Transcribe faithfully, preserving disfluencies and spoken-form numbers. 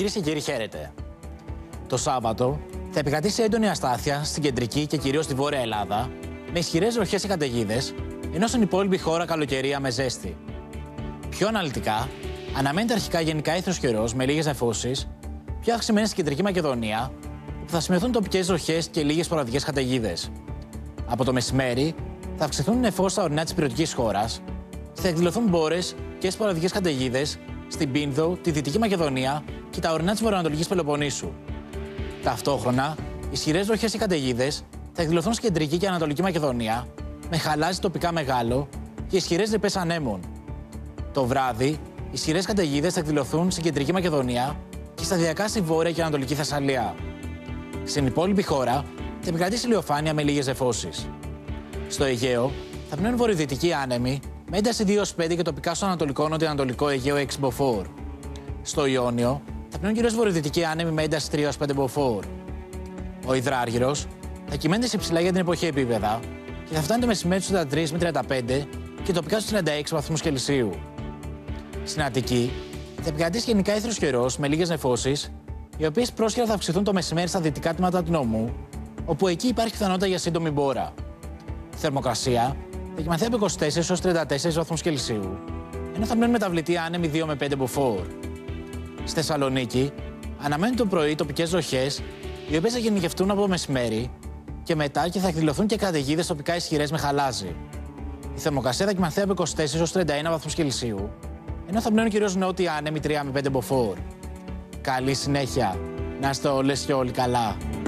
Κυρίες και κύριοι, χαίρετε. Το Σάββατο θα επικρατήσει έντονη αστάθεια στην κεντρική και κυρίως στη βόρεια Ελλάδα, με ισχυρές βροχές και καταιγίδες, ενώ στην υπόλοιπη χώρα καλοκαιρία με ζέστη. Πιο αναλυτικά, αναμένεται αρχικά γενικά ήθρος καιρός με λίγες νεφώσεις, πιο αυξημένες στην κεντρική Μακεδονία, όπου θα σημειωθούν τοπικές βροχές και λίγες σποραδικές καταιγίδες. Από το μεσημέρι θα αυξηθούν οι νεφώσεις στα ορεινά της υπηρετικής χώρας και θα εκδηλωθούν μπόρες και σποραδικές καταιγίδες στην Πίνδο, τη Δυτική Μακεδονία και τα ορεινά της βορειοανατολικής Πελοποννήσου. Ταυτόχρονα, ισχυρές βροχές και καταιγίδες θα εκδηλωθούν στην κεντρική και ανατολική Μακεδονία, με χαλάζι τοπικά μεγάλο και ισχυρές ρηπές ανέμων. Το βράδυ, ισχυρές καταιγίδες θα εκδηλωθούν στην κεντρική Μακεδονία και σταδιακά στη βόρεια και ανατολική Θεσσαλία. Στην υπόλοιπη χώρα θα επικρατήσει ηλιοφάνεια με λίγες νεφώσεις. Στο Αιγαίο θα πνέουν βορειοδυτικοί άνεμοι με ένταση δύο έως πέντε και τοπικά στο ανατολικό νοτιοανατολικό Αιγαίο έξι μποφόρ. Στο Ιόνιο θα πνέουν κυρίως βορειοδυτικοί άνεμοι με ένταση τρία έως πέντε μποφόρ. Ο υδράργυρος θα κυμαίνεται σε υψηλά για την εποχή επίπεδα και θα φτάνει το μεσημέρι στους τριάντα τρία με τριάντα πέντε και τοπικά στους τριάντα έξι βαθμούς Κελσίου. Στην Αττική θα επικρατήσει γενικά ήθρος καιρός με λίγες νεφώσεις, οι οποίες πρόσχερα θα αυξηθούν το μεσημέρι στα δυτικά τμήματα του νομού, όπου εκεί υπάρχει πιθανότητα για σύντομη μπόρα. Η θερμοκρασία θα κυμανθεί από είκοσι τέσσερα έως τριάντα τέσσερα βαθμούς Κελσίου, ενώ θα μένουν μεταβλητοί άνεμοι δύο με πέντε μποφόρ. Στη Θεσσαλονίκη αναμένουν το πρωί τοπικές βροχές, οι οποίες θα γενικευτούν από το μεσημέρι και μετά και θα εκδηλωθούν και καταιγίδες τοπικά ισχυρές με χαλάζι. Η θερμοκρασία θα κυμανθεί από είκοσι τέσσερα έως τριάντα ένα βαθμούς Κελσίου, ενώ θα μένουν κυρίως νότιοι άνεμοι τρία με πέντε μποφόρ. Καλή συνέχεια, να είστε όλες και όλοι καλά.